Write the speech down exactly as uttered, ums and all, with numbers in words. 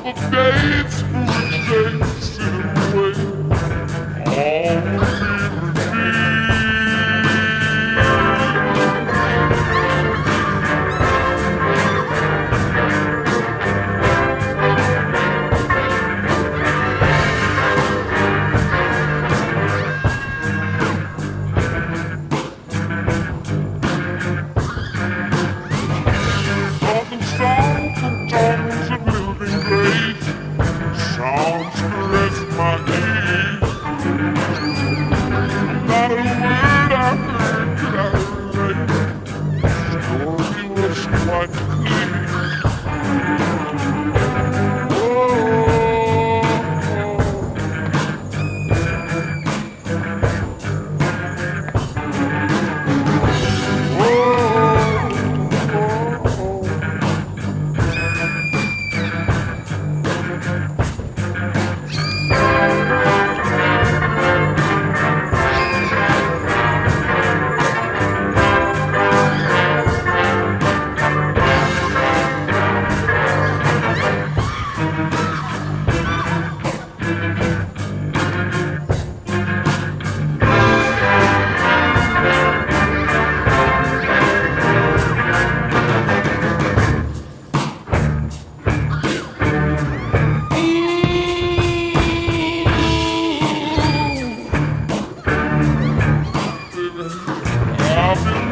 the days foolish days sit away all songs and tones of living grace, songs caress my ears. Not a word I heard could I relate. The story was quite clear. I've been